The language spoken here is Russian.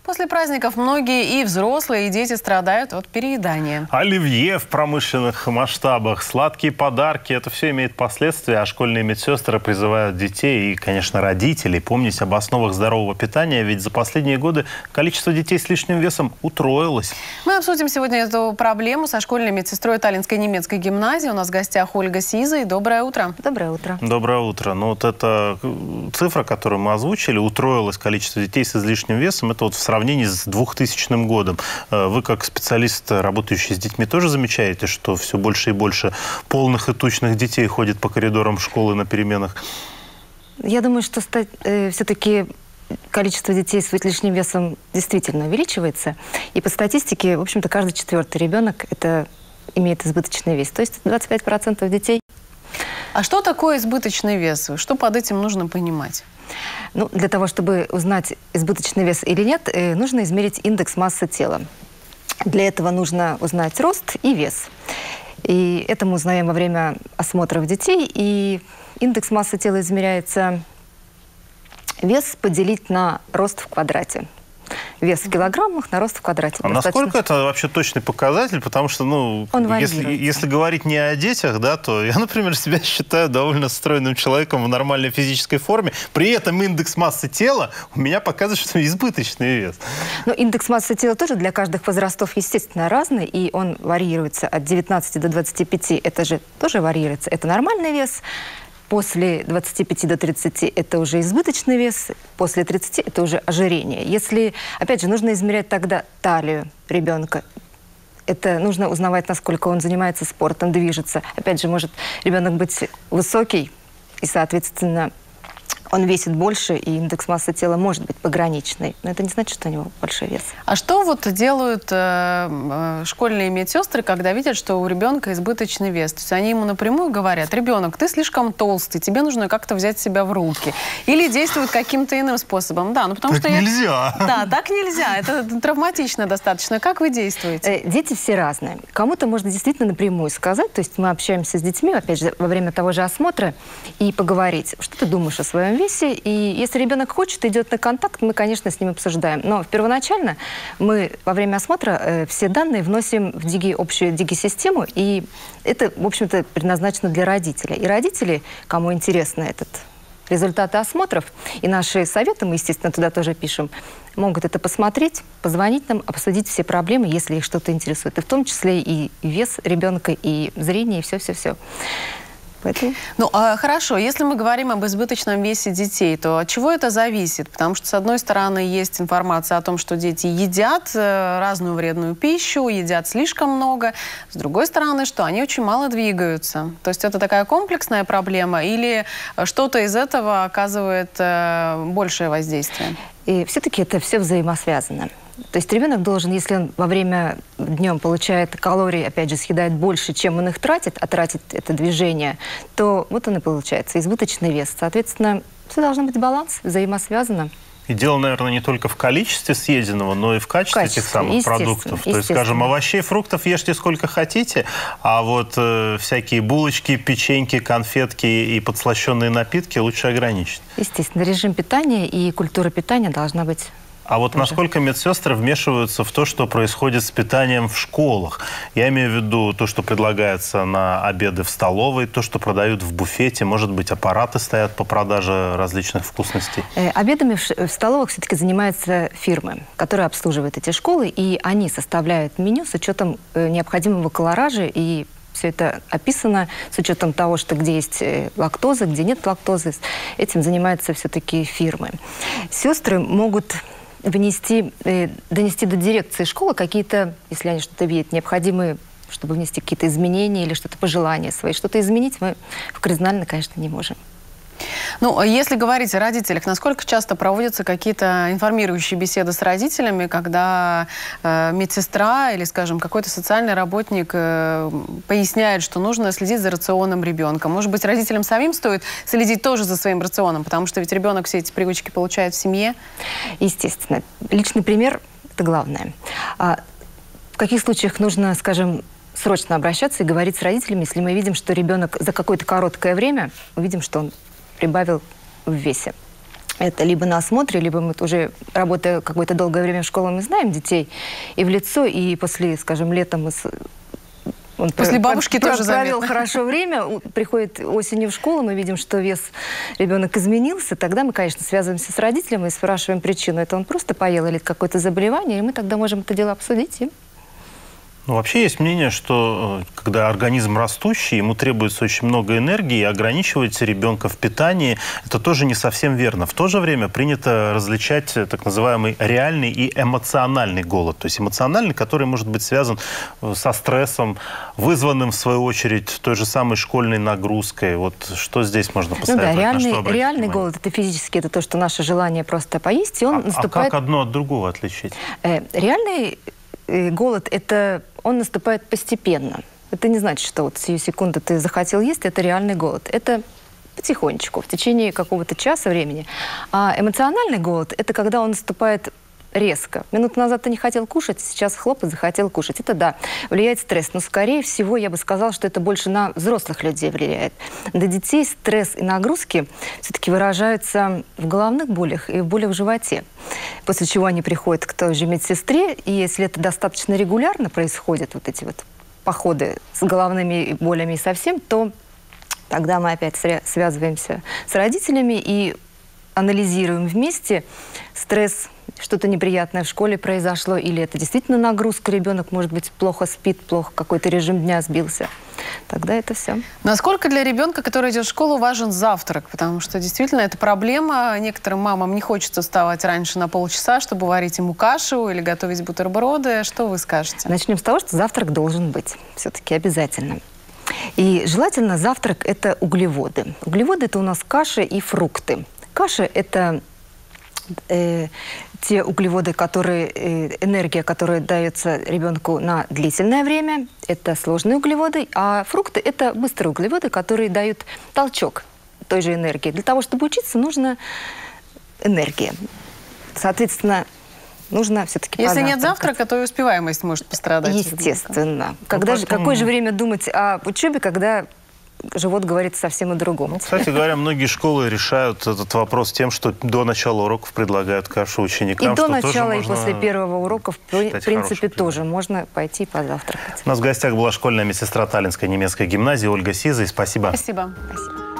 После праздников многие и взрослые, и дети страдают от переедания. Оливье в промышленных масштабах, сладкие подарки – это все имеет последствия, а школьные медсестры призывают детей и, конечно, родителей помнить об основах здорового питания, ведь за последние годы количество детей с лишним весом утроилось. Мы обсудим сегодня эту проблему со школьной медсестрой Таллинской немецкой гимназии. У нас в гостях Ольга Сиза. Доброе утро. Доброе утро. Доброе утро. Ну вот эта цифра, которую мы озвучили, утроилось количество детей с излишним весом, это вот в сравнении с 2000 годом. Вы, как специалист, работающий с детьми, тоже замечаете, что все больше и больше полных и тучных детей ходит по коридорам школы на переменах? Я думаю, что все-таки количество детей с лишним весом действительно увеличивается. И по статистике, в общем-то, каждый четвертый ребенок имеет избыточный вес. То есть 25% детей. А что такое избыточный вес? Что под этим нужно понимать? Ну, для того, чтобы узнать, избыточный вес или нет, нужно измерить индекс массы тела. Для этого нужно узнать рост и вес. И это мы узнаем во время осмотров детей. И индекс массы тела измеряется вес поделить на рост в квадрате. Вес в килограммах на рост в квадрате. А насколько это вообще точный показатель? Потому что, если говорить не о детях, да, то я, например, себя считаю довольно стройным человеком в нормальной физической форме. При этом индекс массы тела у меня показывает, что избыточный вес. Ну, индекс массы тела тоже для каждых возрастов, естественно, разный. И он варьируется от 19 до 25. Это же тоже варьируется. Это нормальный вес. После 25 до 30 это уже избыточный вес, после 30 это уже ожирение. Если, опять же, нужно измерять тогда талию ребенка. Это нужно узнавать, насколько он занимается спортом, движется. Опять же, может ребенок быть высокий, и, соответственно, он весит больше, и индекс массы тела может быть пограничный. Но это не значит, что у него большой вес. А что вот делают школьные медсестры, когда видят, что у ребенка избыточный вес? То есть они ему напрямую говорят: ребенок, ты слишком толстый, тебе нужно как-то взять себя в руки. Или действуют каким-то иным способом. Да, ну потому так что нельзя. Да, так нельзя. Это травматично достаточно. Как вы действуете? Дети все разные. Кому-то можно действительно напрямую сказать. То есть мы общаемся с детьми, опять же, во время того же осмотра, и поговорить, что ты думаешь о своем весе. И если ребенок хочет, идет на контакт, мы, конечно, с ним обсуждаем. Но первоначально мы во время осмотра все данные вносим в общую диги-систему, и это, в общем-то, предназначено для родителей. И родители, кому интересно результаты осмотров, и наши советы, мы, естественно, туда тоже пишем, могут это посмотреть, позвонить нам, обсудить все проблемы, если их что-то интересует. И в том числе и вес ребенка, и зрение, и все-все-все. Поэтому... Ну, хорошо. Если мы говорим об избыточном весе детей, то от чего это зависит? Потому что, с одной стороны, есть информация о том, что дети едят разную вредную пищу, едят слишком много. С другой стороны, что они очень мало двигаются. То есть это такая комплексная проблема или что-то из этого оказывает большее воздействие? И все-таки это все взаимосвязано. То есть ребенок должен, если он во время днем получает калорий, опять же, съедает больше, чем он их тратит, а тратит это движение, то вот он и получается избыточный вес. Соответственно, все должно быть баланс, взаимосвязано. И дело, наверное, не только в количестве съеденного, но и в качестве этих самых продуктов. То есть, скажем, овощей, фруктов ешьте сколько хотите, а вот всякие булочки, печеньки, конфетки и подслащенные напитки лучше ограничить. Естественно, режим питания и культура питания должна быть. А вот насколько медсестры вмешиваются в то, что происходит с питанием в школах? Я имею в виду то, что предлагается на обеды в столовой, то, что продают в буфете. Может быть, аппараты стоят по продаже различных вкусностей? Обедами в столовых все-таки занимаются фирмы, которые обслуживают эти школы, и они составляют меню с учетом необходимого колоража, и все это описано с учетом того, что где есть лактоза, где нет лактозы. Этим занимаются все-таки фирмы. Сестры могут донести до дирекции школы какие-то, если они что-то видят, необходимые, чтобы внести какие-то изменения или что-то пожелания свои. Что-то изменить мы кардинально, конечно, не можем. Ну, если говорить о родителях, насколько часто проводятся какие-то информирующие беседы с родителями, когда медсестра или, скажем, какой-то социальный работник поясняет, что нужно следить за рационом ребенка? Может быть, родителям самим стоит следить тоже за своим рационом, потому что ведь ребенок все эти привычки получает в семье? Естественно. Личный пример – это главное. В каких случаях нужно, скажем, срочно обращаться и говорить с родителями, если мы видим, что ребенок за какое-то короткое время, увидим, что он прибавил в весе. Это либо на осмотре, либо мы уже, работая какое-то долгое время в школе, мы знаем детей и в лицо, и после, скажем, летом он после бабушки тоже провел заметно. хорошо время, приходит осенью в школу, мы видим, что вес ребенок изменился, тогда мы, конечно, связываемся с родителем и спрашиваем причину. Это он просто поел или какое-то заболевание, и мы тогда можем это дело обсудить. Ну, вообще есть мнение, что когда организм растущий, ему требуется очень много энергии, и ограничивать ребенка в питании – это тоже не совсем верно. В то же время принято различать так называемый реальный и эмоциональный голод. То есть эмоциональный, который может быть связан со стрессом, вызванным, в свою очередь, той же самой школьной нагрузкой. Вот что здесь можно посоветовать? Ну да, реальный голод – это физически, это то, что наше желание просто поесть, и он наступает… А как одно от другого отличить? Реальный голод он наступает постепенно. Это не значит, что вот сию секунду ты захотел есть, это реальный голод. Это потихонечку, в течение какого-то часа времени. А эмоциональный голод – это когда он наступает резко. Минуту назад ты не хотел кушать, сейчас хлоп и захотел кушать. Это да, влияет стресс. Но скорее всего я бы сказала, что это больше на взрослых людей влияет. Для детей стресс и нагрузки все-таки выражаются в головных болях и в болях в животе. После чего они приходят к той же медсестре, и если это достаточно регулярно происходят, вот эти вот походы с головными болями совсем, то тогда мы опять связываемся с родителями и анализируем вместе стресс, что-то неприятное в школе произошло, или это действительно нагрузка, ребенок, может быть, плохо спит, плохо какой-то режим дня сбился. Тогда это все. Насколько для ребенка, который идет в школу, важен завтрак? Потому что действительно это проблема. Некоторым мамам не хочется вставать раньше на полчаса, чтобы варить ему кашу или готовить бутерброды. Что вы скажете? Начнем с того, что завтрак должен быть. Все-таки обязательно. И желательно завтрак – это углеводы. Углеводы – это у нас каши и фрукты. Каша – это те углеводы, энергия, которая дается ребенку на длительное время. Это сложные углеводы. А фрукты – это быстрые углеводы, которые дают толчок той же энергии. Для того, чтобы учиться, нужна энергия. Соответственно, нужно все-таки Если нет завтрака, то и успеваемость может пострадать. Естественно. Какое же время думать о учебе, когда живот говорит совсем о другом? Ну, кстати говоря, многие школы решают этот вопрос тем, что до начала уроков предлагают кашу ученикам. И до начала, и после первого урока, в принципе, тоже можно пойти позавтракать. У нас в гостях была школьная медсестра Таллинской немецкой гимназии Ольга Сизый. Спасибо. Спасибо. Спасибо.